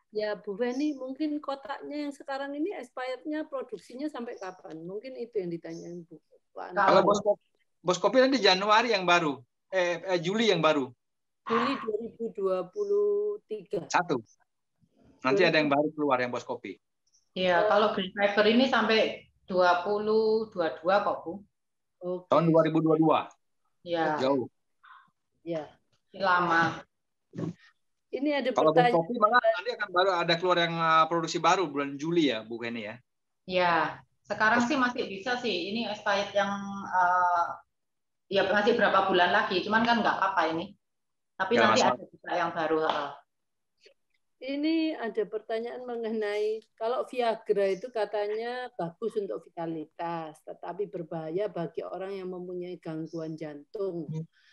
Ya, Bu Feni, mungkin kotaknya yang sekarang ini expirednya produksinya sampai kapan? Mungkin itu yang ditanyain Bu. Kalau Boskopi nanti Januari yang baru, Juli yang baru. Juli 2023. Satu. Nanti ada yang baru keluar yang Boskopi. Iya, kalau Green Fiber ini sampai 2022 kok, Bu. Okay. Tahun 2022. Iya. Jauh. Ya. Lama. Ini ada kalau pertanyaan. Boskopi malah nanti akan baru ada keluar yang produksi baru bulan Juli ya, Bu Feni ya. Iya. Sekarang sih masih bisa sih. Ini expired yang ya masih berapa bulan lagi. Cuman kan nggak apa-apa ini. Tapi Gak nanti masalah. ada juga yang baru. Ini ada pertanyaan mengenai kalau Viagra itu katanya bagus untuk vitalitas, tetapi berbahaya bagi orang yang mempunyai gangguan jantung.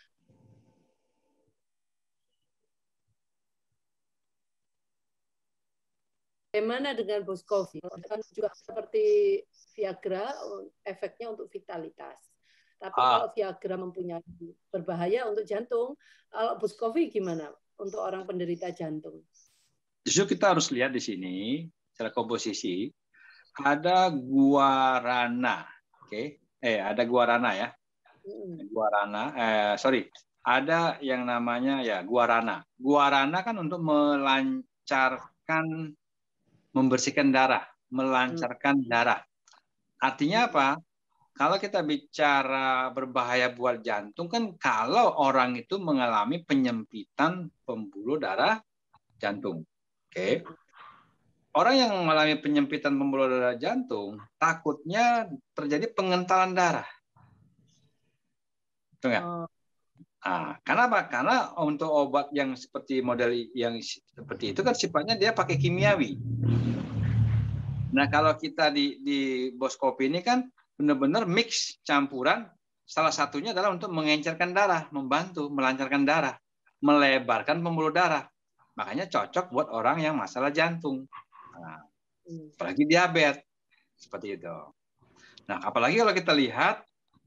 Bagaimana dengan Boskovi? Kan juga seperti Viagra, efeknya untuk vitalitas. Tapi kalau Viagra mempunyai berbahaya untuk jantung, kalau Boskovi gimana untuk orang penderita jantung? Justru kita harus lihat di sini secara komposisi ada guarana, oke? Ada guarana ya, guarana. Ada yang namanya ya guarana. Guarana kan untuk melancarkan, membersihkan darah, melancarkan darah. Artinya apa? Kalau kita bicara berbahaya buat jantung kan kalau orang itu mengalami penyempitan pembuluh darah jantung. Oke. Orang yang mengalami penyempitan pembuluh darah jantung takutnya terjadi pengentalan darah. Betul nggak? Nah, kenapa? Karena untuk obat yang seperti model yang seperti itu kan sifatnya dia pakai kimiawi. Nah, kalau kita di Boskopi ini kan benar-benar mix campuran. Salah satunya adalah untuk mengencerkan darah, membantu melancarkan darah, melebarkan pembuluh darah. Makanya cocok buat orang yang masalah jantung. Nah, apalagi diabetes. Seperti itu. Nah, apalagi kalau kita lihat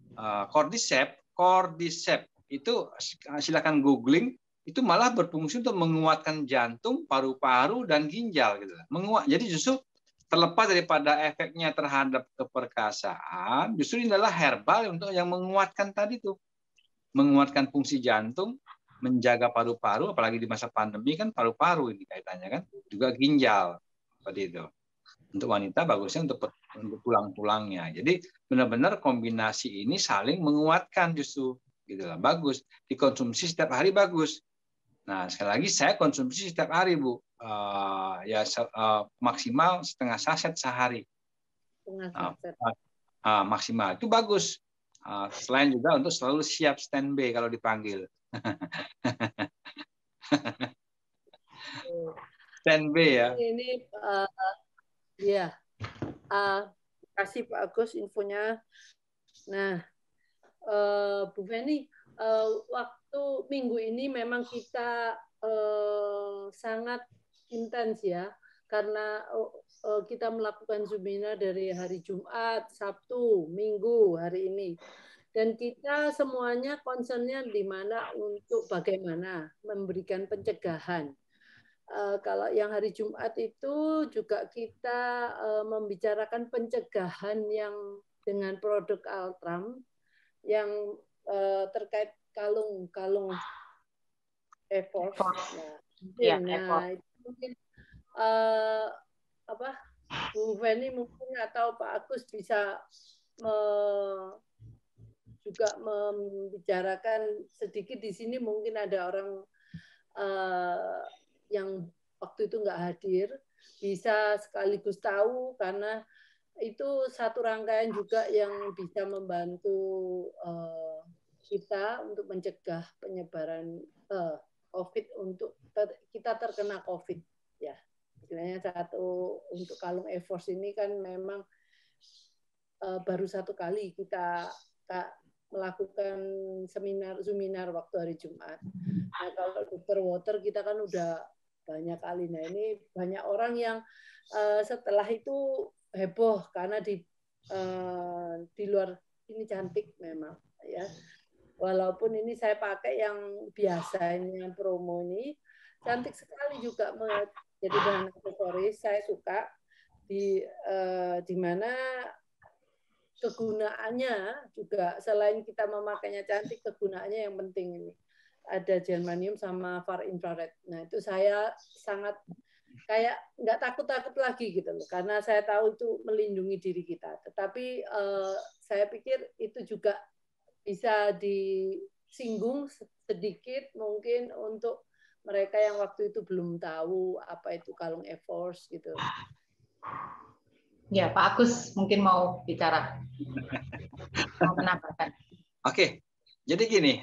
Cordyceps itu silakan googling, itu malah berfungsi untuk menguatkan jantung, paru-paru, dan ginjal. Gitu. Jadi justru terlepas daripada efeknya terhadap keperkasaan, justru ini adalah herbal untuk yang menguatkan tadi tuh. Menguatkan fungsi jantung, menjaga paru-paru, apalagi di masa pandemi kan paru-paru ini kaitannya kan, juga ginjal seperti itu. Untuk wanita bagusnya untuk tulang-tulangnya. Jadi benar-benar kombinasi ini saling menguatkan justru, gitu lah. Bagus dikonsumsi setiap hari bagus. Nah sekali lagi saya konsumsi setiap hari Bu, maksimal setengah saset sehari. Maksimal itu bagus. Selain juga untuk selalu siap standby kalau dipanggil. Standby ya. Ini ya, kasih Pak Agus infonya. Nah, Bu Feni, waktu minggu ini memang kita sangat intens ya, karena kita melakukan seminar dari hari Jumat, Sabtu, Minggu, hari ini. Dan kita semuanya concernnya di mana untuk bagaimana memberikan pencegahan. Kalau yang hari Jumat itu juga kita membicarakan pencegahan yang dengan produk Altram yang terkait kalung Eforce. Nah, itu mungkin Bu Feni mungkin atau Pak Agus bisa juga membicarakan sedikit di sini, mungkin ada orang yang waktu itu nggak hadir bisa sekaligus tahu, karena itu satu rangkaian juga yang bisa membantu kita untuk mencegah penyebaran COVID, untuk kita terkena COVID ya. Istilahnya satu untuk kalung Eforce ini kan memang baru satu kali kita melakukan seminar waktu hari Jumat. Nah, kalau Dr. Water kita kan udah banyak kali. Nah, ini banyak orang yang setelah itu heboh karena di luar ini cantik memang ya. Walaupun ini saya pakai yang biasa, ini yang promo ini cantik sekali juga jadi bahan aksesoris saya suka di mana kegunaannya juga selain kita memakainya cantik, kegunaannya yang penting ini. Ada germanium sama far infrared. Nah, itu saya sangat kayak nggak takut-takut lagi gitu loh, karena saya tahu itu melindungi diri kita. Tetapi saya pikir itu juga bisa disinggung sedikit mungkin untuk mereka yang waktu itu belum tahu apa itu kalung E-Force gitu. Ya, Pak Agus mungkin mau bicara. Mau menambahkan. Oke, jadi gini,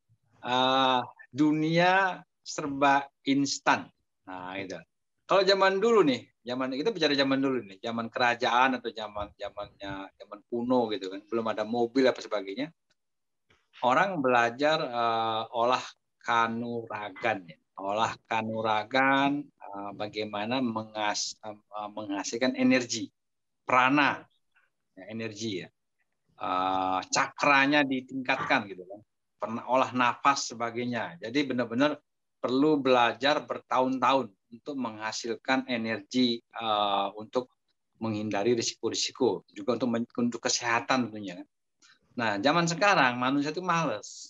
dunia serba instan. Nah, itu. Kalau zaman dulu nih, kita bicara zaman dulu nih, zaman kerajaan atau zaman kuno gitu kan, belum ada mobil apa sebagainya. Orang belajar olah kanuragan, ya. Olah kanuragan, bagaimana menghasilkan energi, prana, ya, energi ya. Cakranya ditingkatkan gitu kan, pernah olah nafas sebagainya. Jadi benar-benar perlu belajar bertahun-tahun untuk menghasilkan energi untuk menghindari risiko-risiko, juga untuk kesehatan tentunya. Nah, zaman sekarang manusia itu males.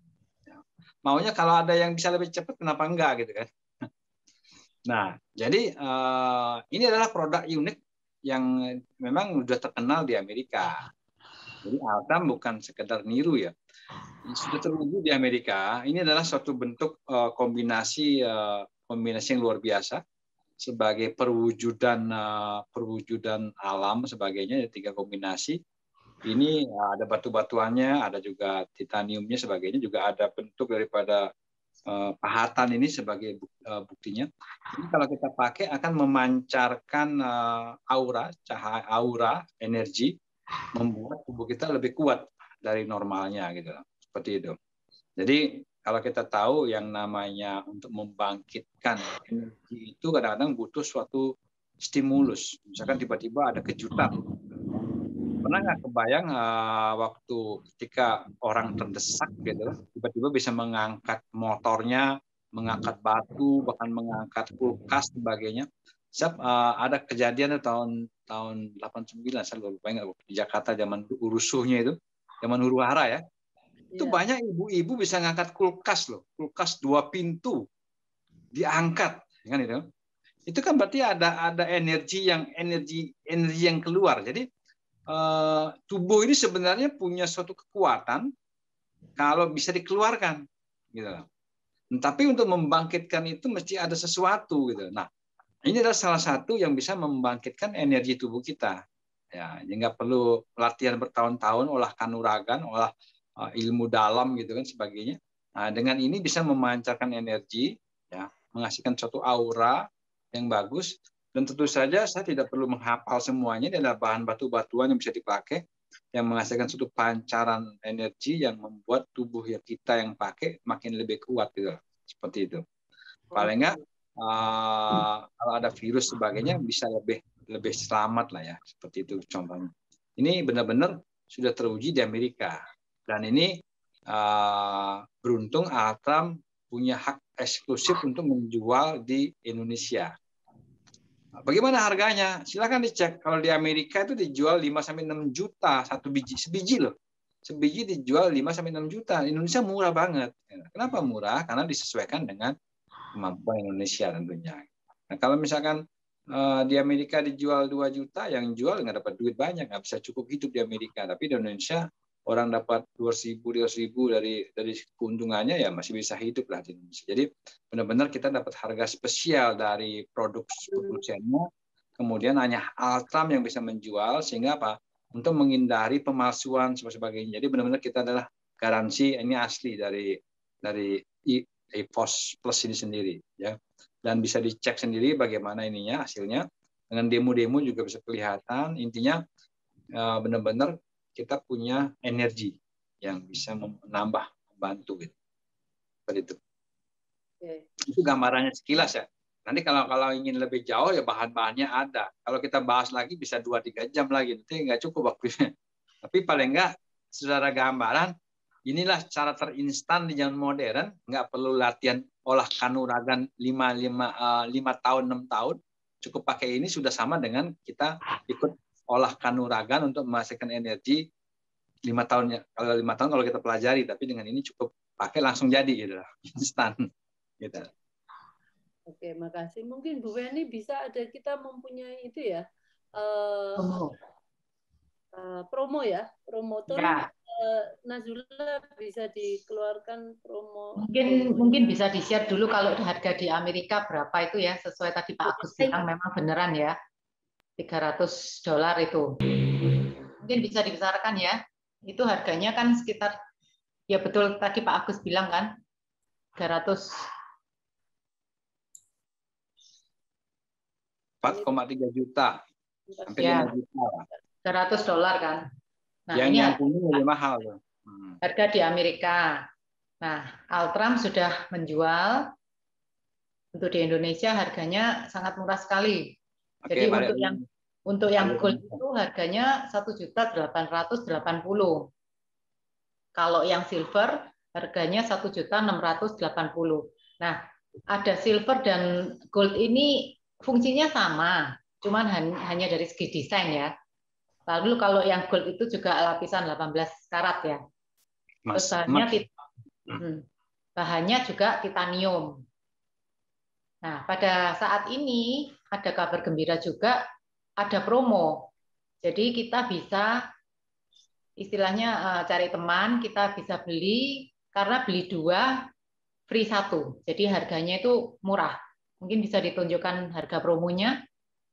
Maunya kalau ada yang bisa lebih cepat, kenapa enggak gitu kan? Nah, jadi ini adalah produk unik yang memang sudah terkenal di Amerika. Jadi Altam bukan sekedar niru ya. Sudah teruji di Amerika. Ini adalah suatu bentuk kombinasi yang luar biasa sebagai perwujudan alam sebagainya, 3 kombinasi. Ini ada batu-batuannya, ada juga titaniumnya sebagainya, juga ada bentuk daripada pahatan ini sebagai buktinya. Ini kalau kita pakai akan memancarkan cahaya aura, energi, membuat tubuh kita lebih kuat dari normalnya gitu, seperti itu. Jadi kalau kita tahu yang namanya untuk membangkitkan energi itu kadang-kadang butuh suatu stimulus. Misalkan tiba-tiba ada kejutan. Pernah nggak kebayang waktu ketika orang terdesak gitu, tiba-tiba bisa mengangkat motornya, mengangkat batu, bahkan mengangkat kulkas sebagainya. Ada kejadian tahun 89, saya lupa ingat, di Jakarta zaman rusuhnya itu, zaman huru-hara ya. Itu banyak ibu-ibu bisa ngangkat kulkas loh, kulkas 2 pintu diangkat, kan itu. Itu kan berarti ada energi yang keluar. Jadi tubuh ini sebenarnya punya suatu kekuatan kalau bisa dikeluarkan, gitu. Tapi untuk membangkitkan itu mesti ada sesuatu, gitu. Nah, ini adalah salah satu yang bisa membangkitkan energi tubuh kita. Ya, nggak perlu latihan bertahun-tahun, olah kanuragan, olah ilmu dalam, gitu kan sebagainya. Nah, dengan ini bisa memancarkan energi, ya, menghasilkan suatu aura yang bagus. Dan tentu saja saya tidak perlu menghafal semuanya, ini adalah bahan batu-batuan yang bisa dipakai, yang menghasilkan suatu pancaran energi yang membuat tubuh yang kita yang pakai makin lebih kuat, gitu. Seperti itu. Paling nggak kalau ada virus sebagainya bisa lebih selamat lah ya, seperti itu contohnya. Ini benar-benar sudah teruji di Amerika, dan ini beruntung Altam punya hak eksklusif untuk menjual di Indonesia. Bagaimana harganya? Silakan dicek. Kalau di Amerika itu dijual 5-6 juta satu biji, sebiji loh. Sebiji dijual 5-6 juta. Indonesia murah banget. Kenapa murah? Karena disesuaikan dengan kemampuan Indonesia tentunya. Nah, kalau misalkan di Amerika dijual 2 juta, yang jual nggak dapat duit banyak, nggak bisa cukup hidup di Amerika. Tapi di Indonesia orang dapat 2.000 dari keuntungannya, ya masih bisa hidup lah di Indonesia. Jadi benar-benar kita dapat harga spesial dari produksinya. Kemudian hanya Altam yang bisa menjual, sehingga apa? Untuk menghindari pemalsuan sebagainya. Jadi benar-benar kita adalah garansi ini asli dari E-Force Plus ini sendiri, ya. Dan bisa dicek sendiri bagaimana ininya hasilnya. Dengan demo-demo juga bisa kelihatan. Intinya benar-benar kita punya energi yang bisa menambah, membantu gitu. Seperti itu. Itu gambarannya sekilas ya. Nanti kalau ingin lebih jauh ya bahan-bahannya ada. Kalau kita bahas lagi bisa 2-3 jam lagi, nanti nggak cukup waktunya. Tapi paling nggak secara gambaran, inilah cara terinstan di zaman modern, nggak perlu latihan olah kanuragan 5 tahun 6 tahun, cukup pakai ini sudah sama dengan kita ikut olah kanuragan untuk menghasilkan energi 5 tahun. Kalau 5 tahun kalau kita pelajari, tapi dengan ini cukup pakai langsung jadi gitu, instan gitu. Oke, makasih. Mungkin Bu Weni bisa ada, kita mempunyai itu ya, promo ya, promo. Tolong Nazula bisa dikeluarkan promo. Mungkin bisa di-share dulu kalau harga di Amerika berapa itu ya, sesuai tadi Pak Agus bilang, memang beneran ya, $300 itu. Mungkin bisa dibesarkan ya. Itu harganya kan sekitar, ya betul tadi Pak Agus bilang kan, 4,3 juta sampai ya, 5 juta. $100 kan. Nah, yang ini punya lebih mahal tuh. Harga di Amerika. Nah, Altram sudah menjual untuk di Indonesia harganya sangat murah sekali. Oke, jadi untuk yang gold itu harganya 1.880.000. Kalau yang silver harganya 1.680.000. Nah, ada silver dan gold ini fungsinya sama, cuman hanya dari segi desain ya. Lalu kalau yang gold itu juga lapisan 18 karat ya. Terus bahannya juga titanium. Nah, pada saat ini ada kabar gembira juga, ada promo. Jadi kita bisa istilahnya cari teman, kita bisa beli, karena beli 2 free 1. Jadi harganya itu murah. Mungkin bisa ditunjukkan harga promonya.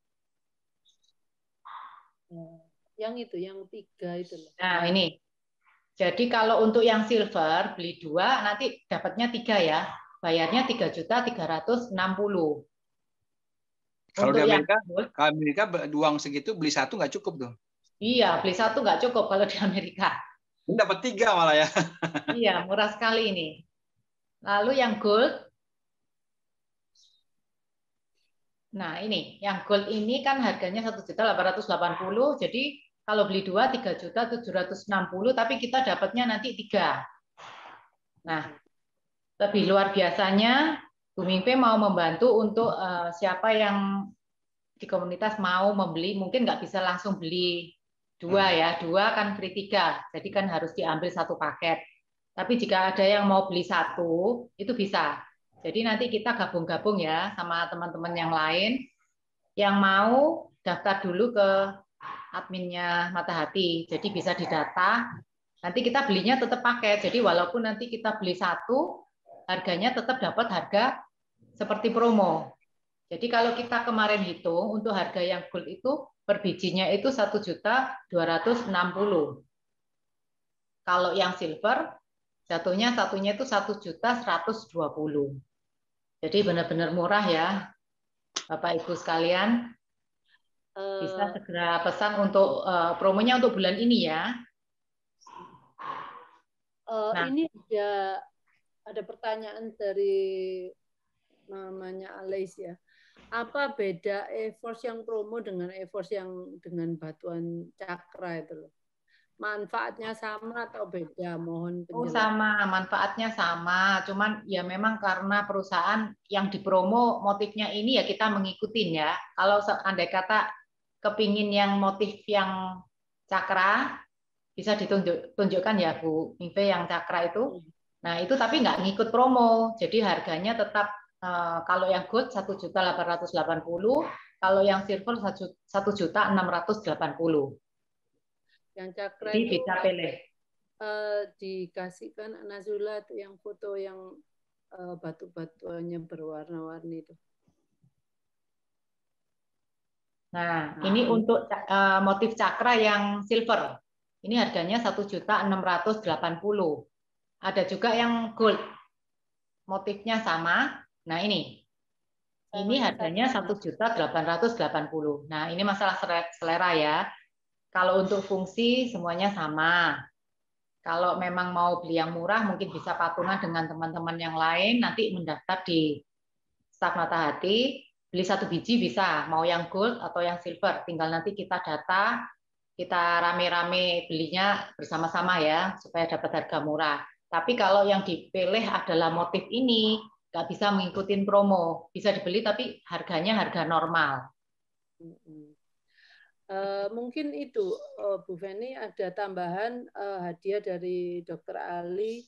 Yang itu, yang 3 itu. Nah, ini. Jadi kalau untuk yang silver beli 2 nanti dapatnya 3 ya. Bayarnya 3.360.000. Kalau di Amerika uang segitu beli 1 nggak cukup tuh. Iya, beli 1 nggak cukup kalau di Amerika. Ini dapat 3 malah ya. Iya, murah sekali ini. Lalu yang gold. Nah, ini yang gold ini kan harganya 1.880.000. Jadi kalau beli 2 3.760.000, tapi kita dapatnya nanti 3. Nah, lebih luar biasanya Bu Mingpe mau membantu untuk siapa yang di komunitas mau membeli, mungkin nggak bisa langsung beli 2 ya, 2 kan free 3, jadi kan harus diambil 1 paket. Tapi jika ada yang mau beli 1, itu bisa. Jadi nanti kita gabung-gabung ya sama teman-teman yang lain, yang mau daftar dulu ke adminnya Matahati, jadi bisa didata. Nanti kita belinya tetap paket, jadi walaupun nanti kita beli 1, harganya tetap dapat harga seperti promo. Jadi kalau kita kemarin hitung untuk harga yang gold itu per bijinya itu 1.260.000. Kalau yang silver satunya itu 1.120.000. Jadi benar-benar murah ya, Bapak Ibu sekalian. Bisa segera pesan untuk promonya untuk bulan ini ya. Ini ada pertanyaan dari namanya Alex ya. Apa beda EVOS yang promo dengan EVOS yang dengan batuan cakra itu loh? Manfaatnya sama atau beda? Mohon penjelasan. Oh, sama, manfaatnya sama. Cuman ya memang karena perusahaan yang dipromo motifnya ini ya kita mengikutin ya. Kalau andai kata kepingin yang motif yang cakra, bisa ditunjukkan ya Bu Mingpe yang cakra itu. Nah itu tapi nggak ngikut promo, jadi harganya tetap kalau yang gold 1.880.000, kalau yang silver 1.680.000. Yang cakra jadi itu bisa pilih. Dikasihkan Nazula tuh yang foto yang batu-batuannya berwarna-warni itu. Nah, ini untuk motif cakra yang silver. Ini harganya 1.680.000. Ada juga yang gold. Motifnya sama. Nah, ini harganya 1.880.000. Nah, ini masalah selera ya. Kalau untuk fungsi semuanya sama. Kalau memang mau beli yang murah, mungkin bisa patungan dengan teman-teman yang lain. Nanti mendaftar di staf Matahati. Beli 1 biji bisa, mau yang gold atau yang silver. Tinggal nanti kita data, kita rame-rame belinya bersama-sama ya, supaya dapat harga murah. Tapi kalau yang dipilih adalah motif ini, nggak bisa mengikuti promo. Bisa dibeli tapi harganya harga normal. Mungkin itu Bu Feni ada tambahan hadiah dari Dr. Ali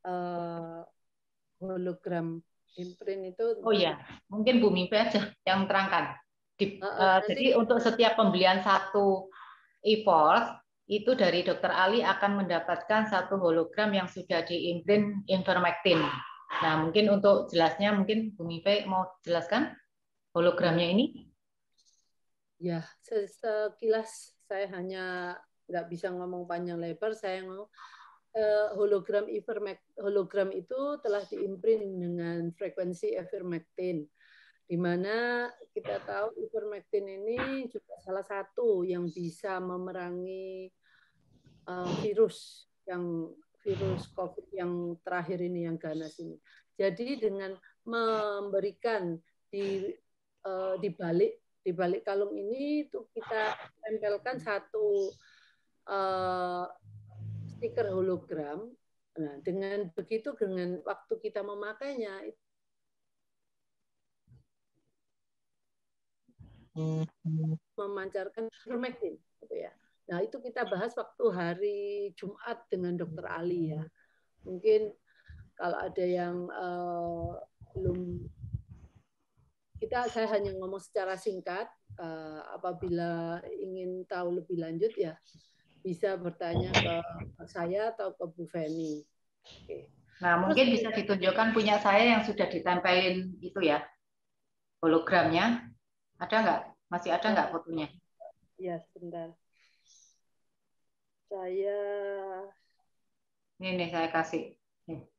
hologram imprint itu. Oh iya, mungkin Bu Mimpi aja yang terangkan. Jadi untuk setiap pembelian satu e-force itu dari Dr. Ali akan mendapatkan satu hologram yang sudah diimprint ivermectin. Nah, mungkin untuk jelasnya mungkin Bu Mimpi mau jelaskan hologramnya ini? Ya, sekilas saya hanya nggak bisa ngomong panjang lebar. Saya mau hologram itu telah diimprint dengan frekuensi ivermectin, di mana kita tahu ivermectin ini juga salah satu yang bisa memerangi virus COVID yang terakhir ini, yang ganas ini. Jadi dengan memberikan di balik kalung ini itu kita tempelkan satu stiker hologram. Nah, dengan begitu, dengan waktu kita memakainya memancarkan ivermectin, gitu ya. Nah, itu kita bahas waktu hari Jumat dengan Dr. Ali ya. Mungkin kalau ada yang belum, saya hanya ngomong secara singkat. Apabila ingin tahu lebih lanjut ya bisa bertanya ke saya atau ke Bu Feni. Oke. Nah, mungkin bisa ditunjukkan punya saya yang sudah ditempelin itu ya, hologramnya. Ada nggak? Masih ada nggak fotonya? Ya, sebentar. Saya... Ini nih, saya kasih. Nih.